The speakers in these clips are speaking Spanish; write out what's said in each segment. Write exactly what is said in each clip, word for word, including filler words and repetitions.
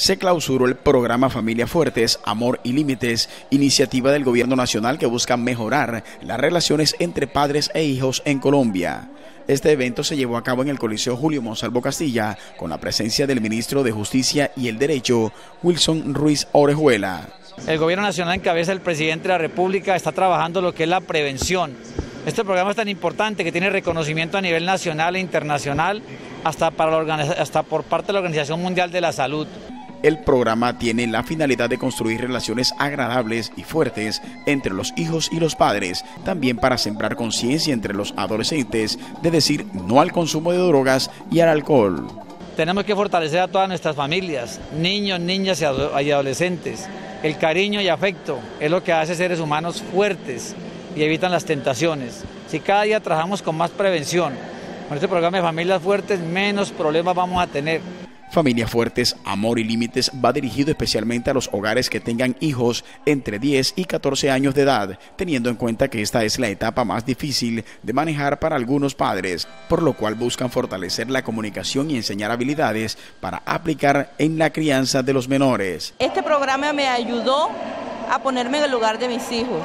se clausuró el programa Familias Fuertes, Amor y Límites, iniciativa del Gobierno Nacional que busca mejorar las relaciones entre padres e hijos en Colombia. Este evento se llevó a cabo en el Coliseo Julio Monsalvo Castilla, con la presencia del ministro de Justicia y el Derecho, Wilson Ruiz Orejuela. El Gobierno Nacional, en cabeza del presidente de la República, está trabajando lo que es la prevención. Este programa es tan importante que tiene reconocimiento a nivel nacional e internacional, hasta, para la hasta por parte de la Organización Mundial de la Salud. El programa tiene la finalidad de construir relaciones agradables y fuertes entre los hijos y los padres, también para sembrar conciencia entre los adolescentes de decir no al consumo de drogas y al alcohol. Tenemos que fortalecer a todas nuestras familias, niños, niñas y adolescentes. El cariño y afecto es lo que hace seres humanos fuertes y evitan las tentaciones. Si cada día trabajamos con más prevención, con este programa de Familias Fuertes, menos problemas vamos a tener. Familias Fuertes, Amor y Límites va dirigido especialmente a los hogares que tengan hijos entre diez y catorce años de edad, teniendo en cuenta que esta es la etapa más difícil de manejar para algunos padres, por lo cual buscan fortalecer la comunicación y enseñar habilidades para aplicar en la crianza de los menores. Este programa me ayudó a ponerme en el lugar de mis hijos,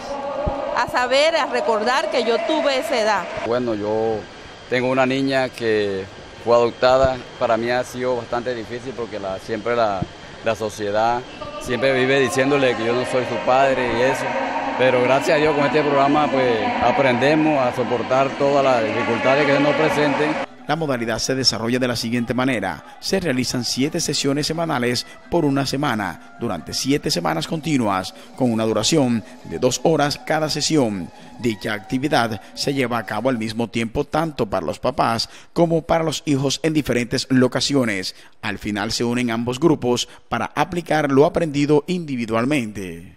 a saber, a recordar que yo tuve esa edad. Bueno, yo tengo una niña que fue adoptada. Para mí ha sido bastante difícil porque la, siempre la, la sociedad siempre vive diciéndole que yo no soy su padre y eso, pero gracias a Dios con este programa pues aprendemos a soportar todas las dificultades que se nos presenten. La modalidad se desarrolla de la siguiente manera: se realizan siete sesiones semanales por una semana, durante siete semanas continuas, con una duración de dos horas cada sesión. Dicha actividad se lleva a cabo al mismo tiempo tanto para los papás como para los hijos en diferentes locaciones. Al final se unen ambos grupos para aplicar lo aprendido individualmente.